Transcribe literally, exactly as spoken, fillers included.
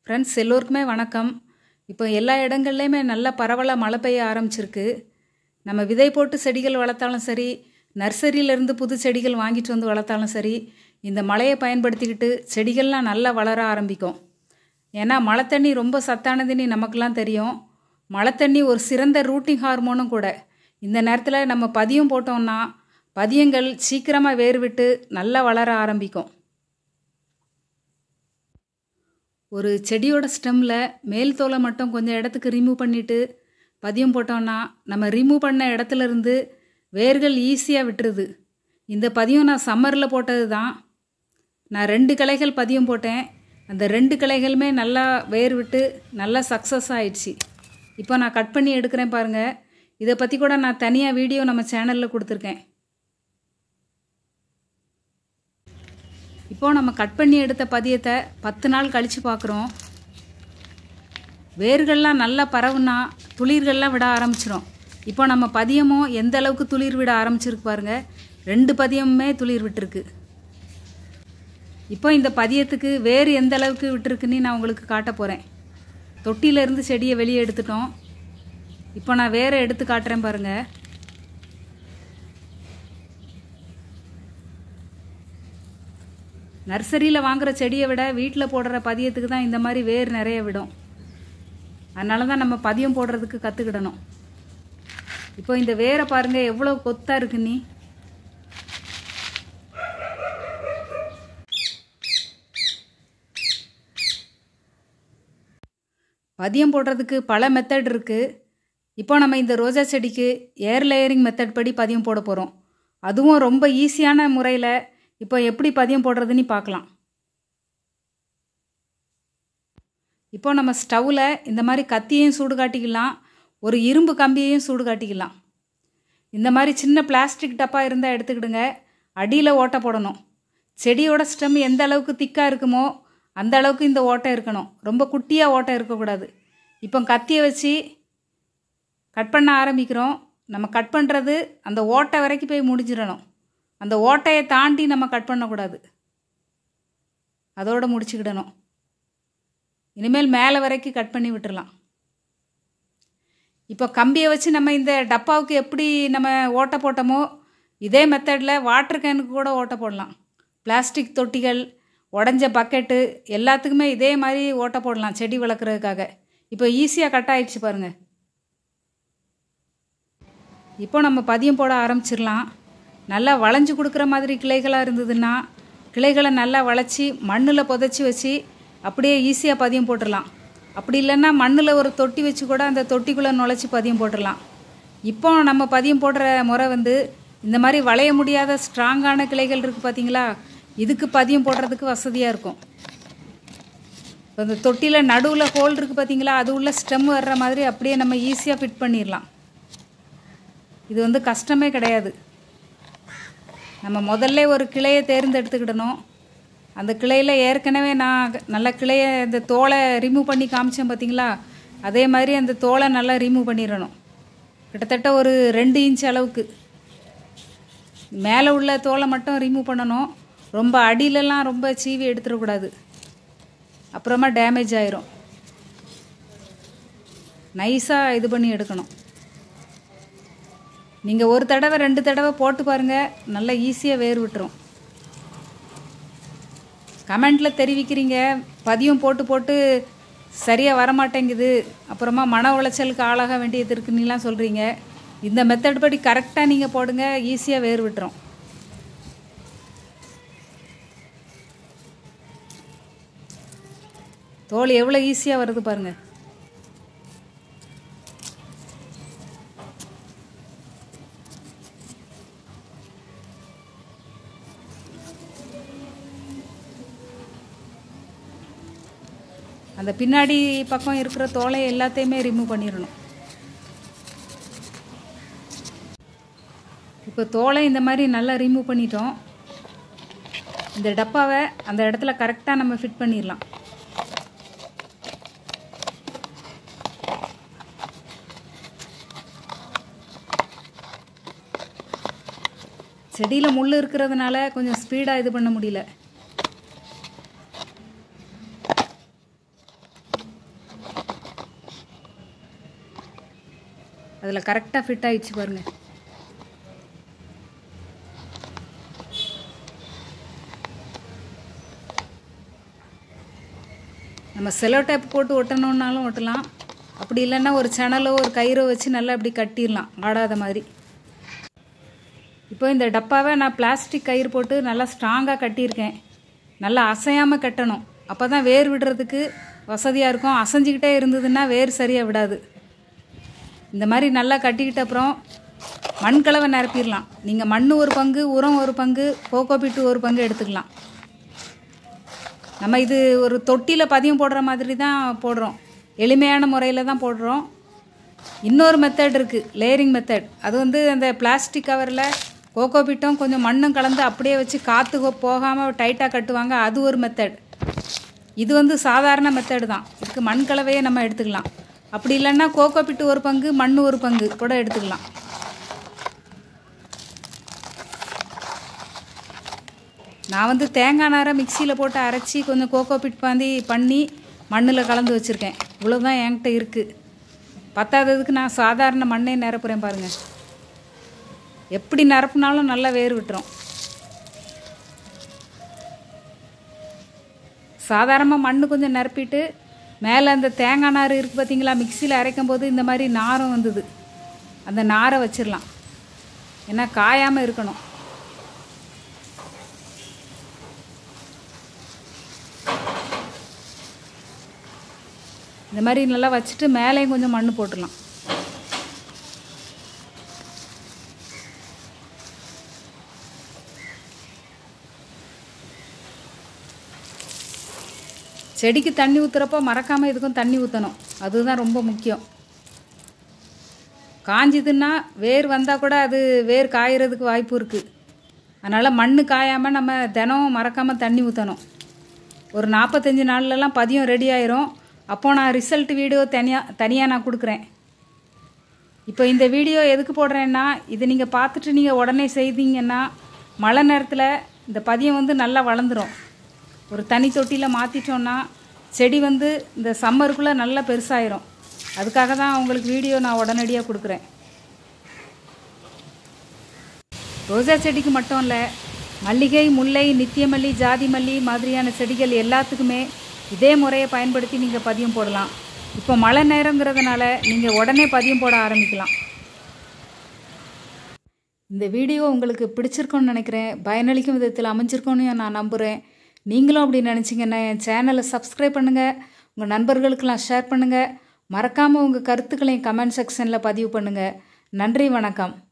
Friends எல்லோருக்குமே வணக்கம். இப்போ எல்லா இடங்கள்லையுமே நல்ல பரவலாக மழை பெய்ய ஆரம்பிச்சிருக்கு. நம்ம விதை போட்டு செடிகள் வளர்த்தாலும் சரி, நர்சரியிலேருந்து புது செடிகள் வாங்கிட்டு வந்து வளர்த்தாலும் சரி, இந்த மழையை பயன்படுத்திக்கிட்டு செடிகள்லாம் நல்லா வளர ஆரம்பிக்கும். ஏன்னா மழை தண்ணி ரொம்ப சத்தானதுன்னு நமக்கெல்லாம் தெரியும். மழை தண்ணி ஒரு சிறந்த ரூட்டிங் ஹார்மோனும் கூட. இந்த நேரத்தில் நம்ம பதியம் போட்டோம்னா பதியங்கள் சீக்கிரமாக வேர் விட்டு நல்லா வளர ஆரம்பிக்கும். ஒரு செடியோட ஸ்டெம்மில் மேல் தோலை மட்டும் கொஞ்சம் இடத்துக்கு ரிமூவ் பண்ணிவிட்டு பதியம் போட்டோம்னா நம்ம ரிமூவ் பண்ண இடத்துல இருந்து வேர்கள் ஈஸியாக விட்டுருது. இந்த பதியம் நான் சம்மரில் போட்டது தான். நான் ரெண்டு கிளைகள் பதியம் போட்டேன். அந்த ரெண்டு கிளைகளுமே நல்லா வேர் விட்டு நல்லா சக்ஸஸ் ஆயிடுச்சு. இப்போ நான் கட் பண்ணி எடுக்கிறேன் பாருங்கள். இதை பற்றி கூட நான் தனியாக வீடியோ நம்ம சேனலில் கொடுத்துருக்கேன். இப்போது நம்ம கட் பண்ணி எடுத்த பதியத்தை பத்து நாள் கழித்து பார்க்குறோம். வேர்கள்லாம் நல்லா பரவுனா துளிர்கள்லாம் விட ஆரம்பிச்சிடும். இப்போ நம்ம பதியமும் எந்த அளவுக்கு துளிர் விட ஆரம்பிச்சிருக்கு பாருங்கள். ரெண்டு பதியமுமே துளிர் விட்டுருக்கு. இப்போ இந்த பதியத்துக்கு வேர் எந்த அளவுக்கு விட்டுருக்குன்னு நான் உங்களுக்கு காட்ட போகிறேன். தொட்டியிலேருந்து செடியை வெளியே எடுத்துட்டோம். இப்போ நான் வேரை எடுத்து காட்டுறேன் பாருங்கள். நர்சரியில் வாங்குகிற செடியை விட வீட்டில் போடுற பதியத்துக்கு தான் இந்த மாதிரி வேர் நிறைய விடும். அதனால தான் நம்ம பதியம் போடுறதுக்கு கற்றுக்கிடணும். இப்போ இந்த வேரை பாருங்கள் எவ்வளோ கொத்தாக இருக்குன்னு. பதியம் போடுறதுக்கு பல மெத்தட் இருக்குது. இப்போ நம்ம இந்த ரோஜா செடிக்கு ஏர் லேயரிங் மெத்தட் படி பதியம் போட போகிறோம். அதுவும் ரொம்ப ஈஸியான முறையில் இப்போ எப்படி பதியம் போடுறதுன்னு பார்க்கலாம். இப்போ நம்ம ஸ்டவ்வில் இந்த மாதிரி கத்தியையும் சூடு காட்டிக்கலாம், ஒரு இரும்பு கம்பியையும் சூடு காட்டிக்கலாம். இந்த மாதிரி சின்ன பிளாஸ்டிக் டப்பா இருந்தால் எடுத்துக்கிடுங்க. அடியில் ஓட்டை போடணும். செடியோட ஸ்டெம் எந்த அளவுக்கு திக்காக இருக்குமோ அந்த அளவுக்கு இந்த ஓட்டை இருக்கணும். ரொம்ப குட்டியாக ஓட்டை இருக்கக்கூடாது. இப்போ கத்தியை வச்சு கட் பண்ண ஆரம்பிக்கிறோம். நம்ம கட் பண்ணுறது அந்த ஓட்டை வரைக்கும் போய் முடிஞ்சிடணும். அந்த ஓட்டையை தாண்டி நம்ம கட் பண்ணக்கூடாது. அதோடு முடிச்சுக்கிடணும். இனிமேல் மேலே வரைக்கும் கட் பண்ணி விட்டுடலாம். இப்போ கம்பியை வச்சு நம்ம இந்த டப்பாவுக்கு எப்படி நம்ம ஓட்டை போட்டோமோ இதே மெத்தடில் வாட்டர் கேனுக்கு கூட ஓட்டை போடலாம். பிளாஸ்டிக் தொட்டிகள், உடஞ்ச பக்கெட்டு எல்லாத்துக்குமே இதே மாதிரி ஓட்டை போடலாம் செடி வளர்க்குறதுக்காக. இப்போ ஈஸியாக கட் ஆகிடுச்சு பாருங்கள். இப்போ நம்ம பதியம் போட ஆரம்பிச்சிடலாம். நல்லா வளைஞ்சி கொடுக்குற மாதிரி கிளைகளாக இருந்ததுன்னா கிளைகளை நல்லா வளைச்சி மண்ணில் புதைச்சி வச்சு அப்படியே ஈஸியாக பதியம் போட்டுடலாம். அப்படி இல்லைன்னா மண்ணில் ஒரு தொட்டி வச்சு கூட அந்த தொட்டிக்குள்ளே நுழைச்சி பதியம் போட்டுடலாம். இப்போ நம்ம பதியம் போடுற முறை வந்து இந்த மாதிரி வளைய முடியாத ஸ்ட்ராங்கான கிளைகள் இருக்குது பார்த்தீங்களா, இதுக்கு பதியம் போடுறதுக்கு வசதியாக இருக்கும். இப்போ இந்த தொட்டியில் நடுவில் ஹோல் இருக்குது பார்த்தீங்களா, அது உள்ள ஸ்டெம் வர்ற மாதிரி அப்படியே நம்ம ஈஸியாக ஃபிட் பண்ணிடலாம். இது வந்து கஷ்டமே கிடையாது. நம்ம முதல்ல ஒரு கிளையை தேர்ந்தெடுத்துக்கிடணும். அந்த கிளையில் ஏற்கனவே நான் நல்ல கிளையை இந்த தோலை ரிமூவ் பண்ணி காமிச்சேன் பார்த்தீங்களா, அதே மாதிரி அந்த தோலை நல்லா ரிமூவ் பண்ணிடணும். கிட்டத்தட்ட ஒரு ரெண்டு இன்ச் அளவுக்கு மேலே உள்ள தோலை மட்டும் ரிமூவ் பண்ணணும். ரொம்ப அடியிலலாம் ரொம்ப சீவி எடுத்துடக்கூடாது, அப்புறமா டேமேஜ் ஆயிரும். நைஸாக இது பண்ணி எடுக்கணும். நீங்கள் ஒரு தடவை ரெண்டு தடவை போட்டு பாருங்கள், நல்லா ஈஸியாக வேர் விட்டுரும். கமெண்டில் தெரிவிக்கிறீங்க பதியம் போட்டு போட்டு சரியாக வரமாட்டேங்குது, அப்புறமா மன உளைச்சலுக்கு ஆளாக வேண்டியது இருக்குன்னுலாம் சொல்கிறீங்க. இந்த மெத்தட் படி கரெக்டாக நீங்கள் போடுங்க, ஈஸியாக வேர் விட்டுரும். தோல் எவ்வளோ ஈஸியாக வருது பாருங்கள். அந்த பின்னாடி பக்கம் இருக்கிற தோலை எல்லாத்தையுமே ரிமூவ் பண்ணிடணும். இப்போ தோலை இந்த மாதிரி நல்லா ரிமூவ் பண்ணிட்டோம். இந்த டப்பாவை அந்த இடத்துல கரெக்டாக நம்ம ஃபிட் பண்ணிடலாம். செடியில் முள் இருக்கிறதுனால கொஞ்சம் ஸ்பீடாக இது பண்ண முடியல. அதில் கரெக்டாக ஃபிட் ஆகிடுச்சு பாருங்கள். நம்ம செலோ டேப் போட்டு ஒட்டணுன்னாலும் ஒட்டலாம். அப்படி இல்லைன்னா ஒரு சணலோ ஒரு கயிறோ வச்சு நல்லா இப்படி கட்டிடலாம் ஆடாத மாதிரி. இப்போ இந்த டப்பாவை நான் பிளாஸ்டிக் கயிறு போட்டு நல்லா ஸ்ட்ராங்காக கட்டியிருக்கேன். நல்லா அசையாமல் கட்டணும். அப்போ தான் வேர் விடுறதுக்கு வசதியாக இருக்கும். அசைஞ்சிக்கிட்டே இருந்ததுன்னா வேர் சரியாக விடாது. இந்த மாதிரி நல்லா கட்டிக்கிட்ட அப்புறம் மண்கலவை நிரப்பிடலாம். நீங்கள் மண் ஒரு பங்கு, உரம் ஒரு பங்கு, கோகோபிட்டு ஒரு பங்கு எடுத்துக்கலாம். நம்ம இது ஒரு தொட்டியில் பதியம் போடுற மாதிரி தான் போடுறோம். எளிமையான முறையில் தான் போடுறோம். இன்னொரு மெத்தட் இருக்குது, லேயரிங் மெத்தட். அது வந்து அந்த பிளாஸ்டிக் கவரில் கோகோபிட்டும் கொஞ்சம் மண்ணும் கலந்து அப்படியே வச்சு காற்று போகாமல் டைட்டாக கட்டுவாங்க. அது ஒரு மெத்தட். இது வந்து சாதாரண மெத்தடு தான். இதுக்கு மண் கலவையே நம்ம எடுத்துக்கலாம். அப்படி இல்லைன்னா கோகோபிட்டு ஒரு பங்கு, மண் ஒரு பங்கு கூட எடுத்துக்கலாம். நான் வந்து தேங்காய் நாரை மிக்சியில் போட்டு அரைச்சி கொஞ்சம் கோகோபிட் பாந்தி பண்ணி மண்ணில் கலந்து வச்சுருக்கேன். இவ்வளோதான் என்கிட்ட இருக்குது. பத்தாததுக்கு நான் சாதாரண மண்ணே நிரப்புறேன் பாருங்கள். எப்படி நிரப்புனாலும் நல்லா வேர் விட்டுரும். சாதாரணமாக மண் கொஞ்சம் நிரப்பிட்டு மேலே அந்த தேங்காய் நார் இருக்குது பார்த்தீங்களா, மிக்சியில் அரைக்கும் போது இந்த மாதிரி நாரும் வந்தது. அந்த நாரை வச்சிடலாம். ஏன்னா காயாமல் இருக்கணும். இந்த மாதிரி நல்லா வச்சுட்டு மேலேயும் கொஞ்சம் மண் போட்டுடலாம். செடிக்கு தண்ணி ஊற்றுறப்போ மறக்காமல் இதுக்கும் தண்ணி ஊற்றணும். அதுதான் ரொம்ப முக்கியம். காஞ்சிதுன்னா வேர் வந்தால் கூட அது வேர் காயறதுக்கு வாய்ப்பு இருக்குது. அதனால் மண் காயாமல் நம்ம தினம் மறக்காமல் தண்ணி ஊற்றணும். ஒரு நாற்பத்தஞ்சு நாள்லலாம் பதியம் ரெடி ஆயிரும். அப்போது நான் ரிசல்ட் வீடியோ தனியாக தனியாக நான் கொடுக்குறேன். இப்போ இந்த வீடியோ எதுக்கு போடுறேன்னா, இது நீங்கள் பார்த்துட்டு நீங்கள் உடனே செய்தீங்கன்னா மழை நேரத்தில் இந்த பதியம் வந்து நல்லா வளர்ந்துடும். ஒரு தனி தொட்டியில் மாற்றிட்டோன்னா செடி வந்து இந்த சம்மருக்குள்ளே நல்லா பெருசாயிரும். அதுக்காக தான் உங்களுக்கு வீடியோ நான் உடனடியாக கொடுக்குறேன். ரோஜா செடிக்கு மட்டும் இல்லை, மல்லிகை, முல்லை, நித்தியமல்லி, ஜாதி மல்லி மாதிரியான செடிகள் எல்லாத்துக்குமே இதே முறையை பயன்படுத்தி நீங்கள் பதியம் போடலாம். இப்போ மழை நேரங்கிறதுனால நீங்கள் உடனே பதியம் போட ஆரம்பிக்கலாம். இந்த வீடியோ உங்களுக்கு பிடிச்சிருக்கோன்னு நினைக்கிறேன். பயனளிக்கும் விதத்தில் அமைஞ்சிருக்கோன்னு நான் நம்புகிறேன். நீங்களும் அப்படி நினச்சிங்கன்னா என் சேனலை சப்ஸ்கிரைப் பண்ணுங்கள். உங்கள் நண்பர்களுக்கெல்லாம் ஷேர் பண்ணுங்கள். மறக்காமல் உங்கள் கருத்துக்களையும் கமெண்ட் செக்ஷனில் பதிவு பண்ணுங்கள். நன்றி, வணக்கம்.